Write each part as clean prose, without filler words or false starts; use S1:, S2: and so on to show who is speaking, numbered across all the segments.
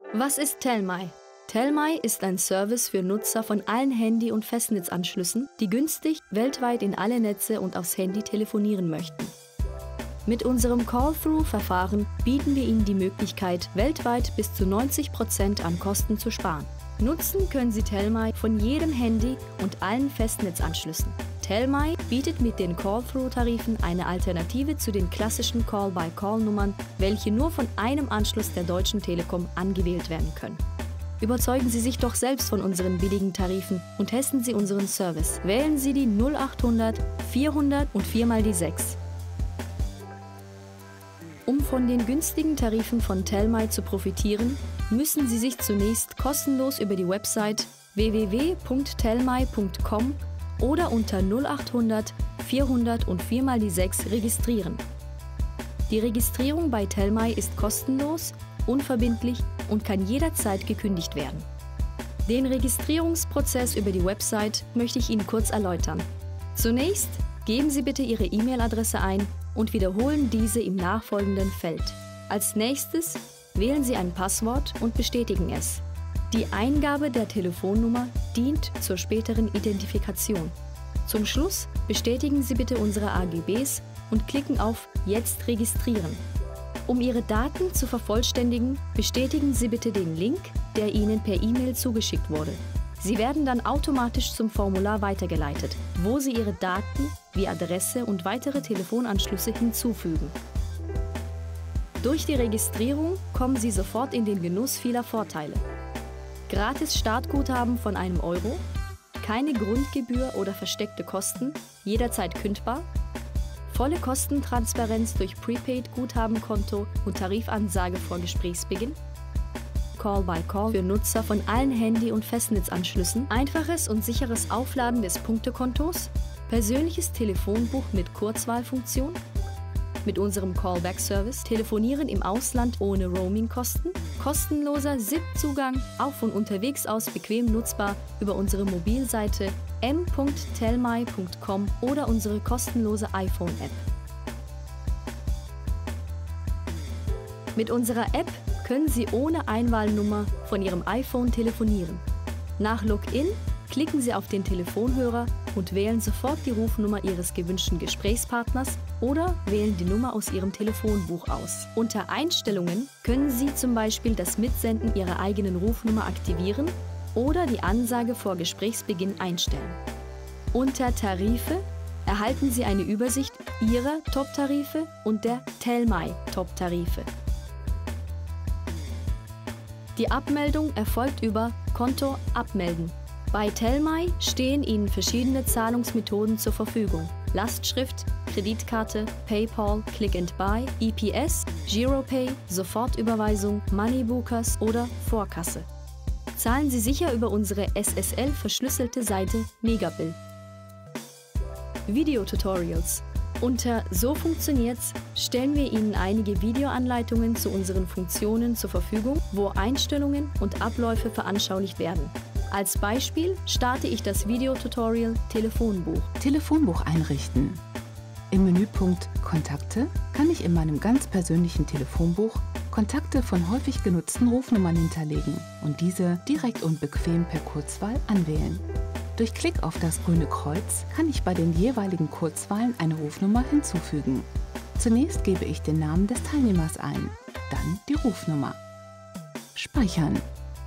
S1: Was ist Telmai? Telmai ist ein Service für Nutzer von allen Handy- und Festnetzanschlüssen, die günstig weltweit in alle Netze und aufs Handy telefonieren möchten. Mit unserem Call-Through-Verfahren bieten wir Ihnen die Möglichkeit, weltweit bis zu 90% an Kosten zu sparen. Nutzen können Sie Telmai von jedem Handy und allen Festnetzanschlüssen. Telmai bietet mit den Call-Through-Tarifen eine Alternative zu den klassischen Call-by-Call-Nummern, welche nur von einem Anschluss der Deutschen Telekom angewählt werden können. Überzeugen Sie sich doch selbst von unseren billigen Tarifen und testen Sie unseren Service. Wählen Sie die 0800 400 und 4 die 6. Um von den günstigen Tarifen von Telmai zu profitieren, müssen Sie sich zunächst kostenlos über die Website www.telmai.com oder unter 0800 400 und 4 die 6 registrieren. Die Registrierung bei Telmai ist kostenlos, unverbindlich und kann jederzeit gekündigt werden. Den Registrierungsprozess über die Website möchte ich Ihnen kurz erläutern. Zunächst geben Sie bitte Ihre E-Mail-Adresse ein und wiederholen diese im nachfolgenden Feld. Als nächstes wählen Sie ein Passwort und bestätigen es. Die Eingabe der Telefonnummer dient zur späteren Identifikation. Zum Schluss bestätigen Sie bitte unsere AGBs und klicken auf Jetzt registrieren. Um Ihre Daten zu vervollständigen, bestätigen Sie bitte den Link, der Ihnen per E-Mail zugeschickt wurde. Sie werden dann automatisch zum Formular weitergeleitet, wo Sie Ihre Daten wie Adresse und weitere Telefonanschlüsse hinzufügen. Durch die Registrierung kommen Sie sofort in den Genuss vieler Vorteile. Gratis Startguthaben von €1, keine Grundgebühr oder versteckte Kosten, jederzeit kündbar, volle Kostentransparenz durch Prepaid-Guthabenkonto und Tarifansage vor Gesprächsbeginn, Call-by-Call für Nutzer von allen Handy- und Festnetzanschlüssen, einfaches und sicheres Aufladen des Punktekontos, persönliches Telefonbuch mit Kurzwahlfunktion, mit unserem Callback-Service, Telefonieren im Ausland ohne Roaming-Kosten, kostenloser SIP-Zugang, auch von unterwegs aus bequem nutzbar über unsere Mobilseite m.telmai.com oder unsere kostenlose iPhone-App. Mit unserer App können Sie ohne Einwahlnummer von Ihrem iPhone telefonieren. Nach Login klicken Sie auf den Telefonhörer und wählen sofort die Rufnummer Ihres gewünschten Gesprächspartners oder wählen die Nummer aus Ihrem Telefonbuch aus. Unter Einstellungen können Sie zum Beispiel das Mitsenden Ihrer eigenen Rufnummer aktivieren oder die Ansage vor Gesprächsbeginn einstellen. Unter Tarife erhalten Sie eine Übersicht Ihrer Top-Tarife und der Telmai Top-Tarife. Die Abmeldung erfolgt über Konto abmelden. Bei Telmai stehen Ihnen verschiedene Zahlungsmethoden zur Verfügung. Lastschrift, Kreditkarte, PayPal, Click and Buy, EPS, Giropay, Sofortüberweisung, Moneybookers oder Vorkasse. Zahlen Sie sicher über unsere SSL-verschlüsselte Seite Megabill. Videotutorials. Unter So funktioniert's stellen wir Ihnen einige Videoanleitungen zu unseren Funktionen zur Verfügung, wo Einstellungen und Abläufe veranschaulicht werden. Als Beispiel starte ich das Videotutorial Telefonbuch.
S2: Telefonbuch einrichten. Im Menüpunkt Kontakte kann ich in meinem ganz persönlichen Telefonbuch Kontakte von häufig genutzten Rufnummern hinterlegen und diese direkt und bequem per Kurzwahl anwählen. Durch Klick auf das grüne Kreuz kann ich bei den jeweiligen Kurzwahlen eine Rufnummer hinzufügen. Zunächst gebe ich den Namen des Teilnehmers ein, dann die Rufnummer. Speichern.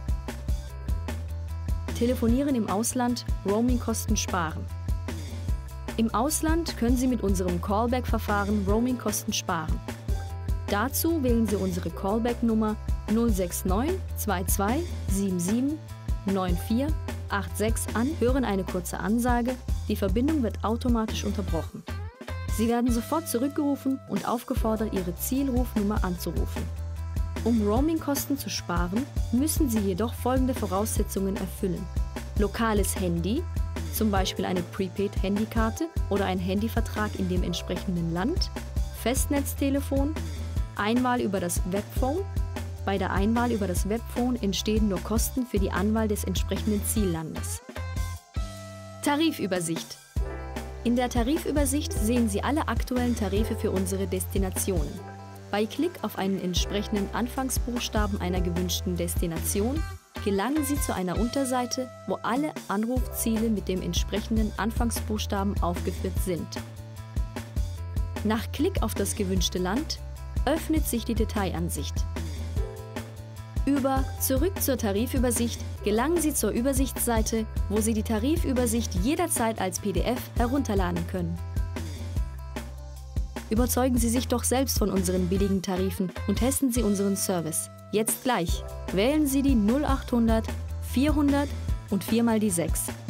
S1: Telefonieren im Ausland, Roamingkosten sparen. Im Ausland können Sie mit unserem Callback-Verfahren Roamingkosten sparen. Dazu wählen Sie unsere Callback-Nummer 069 22 77 94 86 an, hören eine kurze Ansage, die Verbindung wird automatisch unterbrochen. Sie werden sofort zurückgerufen und aufgefordert, Ihre Zielrufnummer anzurufen. Um Roamingkosten zu sparen, müssen Sie jedoch folgende Voraussetzungen erfüllen: lokales Handy, zum Beispiel eine Prepaid-Handykarte oder ein Handyvertrag in dem entsprechenden Land, Festnetztelefon, Einwahl über das Webphone. Bei der Einwahl über das Webphone entstehen nur Kosten für die Anwahl des entsprechenden Ziellandes. Tarifübersicht. In der Tarifübersicht sehen Sie alle aktuellen Tarife für unsere Destinationen. Bei Klick auf einen entsprechenden Anfangsbuchstaben einer gewünschten Destination gelangen Sie zu einer Unterseite, wo alle Anrufziele mit dem entsprechenden Anfangsbuchstaben aufgeführt sind. Nach Klick auf das gewünschte Land öffnet sich die Detailansicht. Über Zurück zur Tarifübersicht gelangen Sie zur Übersichtsseite, wo Sie die Tarifübersicht jederzeit als PDF herunterladen können. Überzeugen Sie sich doch selbst von unseren billigen Tarifen und testen Sie unseren Service. Jetzt gleich. Wählen Sie die 0800 400 und 4 mal die 6.